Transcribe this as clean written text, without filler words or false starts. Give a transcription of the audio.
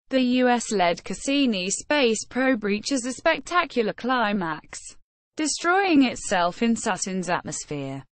The US-led Cassini space probe reaches a spectacular climax, destroying itself in Saturn's atmosphere.